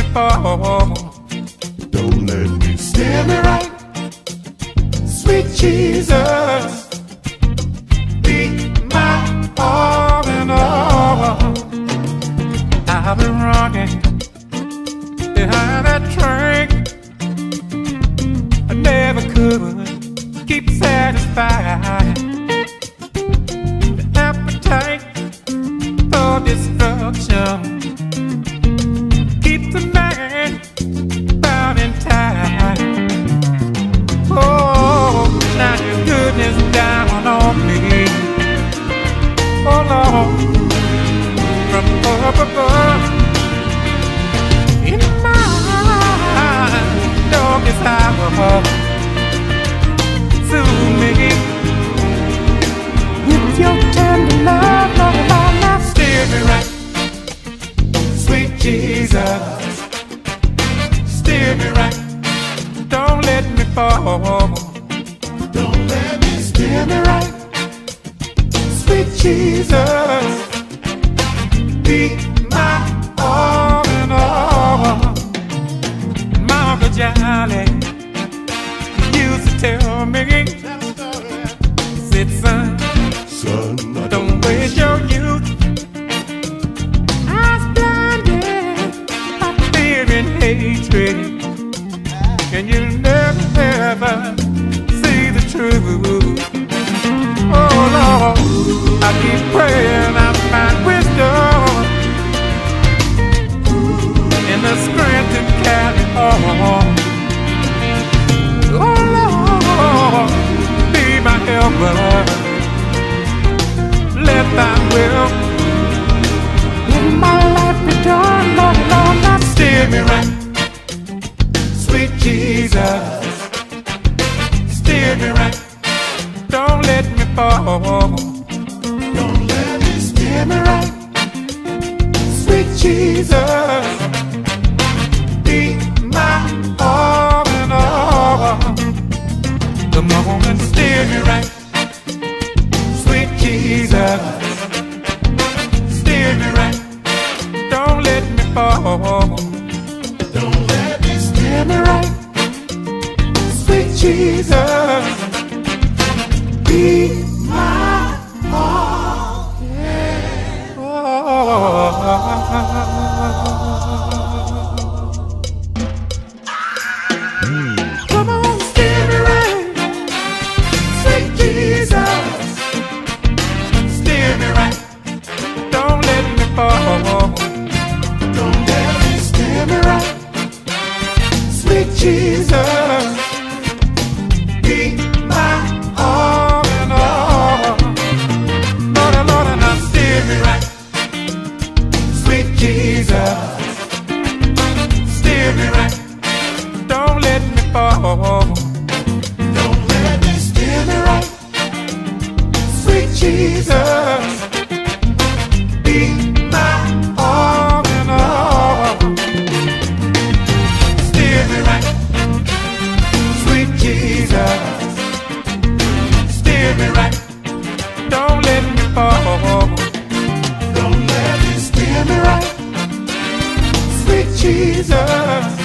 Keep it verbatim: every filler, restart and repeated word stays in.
fall. Don't let me Steer me right, sweet Jesus. Be my all in all. I've been running behind that train. I never could keep satisfied. The appetite for destruction keeps the man bound and tied. Oh, now your goodness down on me. Oh Lord, from up above, in my darkest hour, soothe me with your tender love, Lord, Lord, now steer me right, sweet Jesus, steer me right, don't let me fall, Don't let me steer me right, sweet Jesus, be my all in all. Mama Jolly used to tell me, said son, Son, I don't waste your youth. I was blinded by fear and hatred, and you'll never ever see the truth. Oh Lord, I keep praying I find wisdom in the strength to carry on. Oh Lord, be my helper. Let thy will in my life be done. Lord, Lord, now steer me right, sweet Jesus, steer me right, don't let me fall. don't let me Steer me right, sweet Jesus, be my all in all. Come on and steer me right, sweet Jesus, steer me right, don't let me fall. Don't let me Steer me right, sweet Jesus, be my all in all. Come on, steer me right, sweet Jesus, steer me right, don't let me fall. Don't let me Steer me right, sweet Jesus, be my all in all. Lord, Lord, and now steer me right, sweet Jesus, steer me right, don't let me fall. Don't let me Steer me right, sweet Jesus, be my all in all. Steer me right, sweet Jesus, steer me right, don't let me fall. Don't let me Steer me right, sweet Jesus,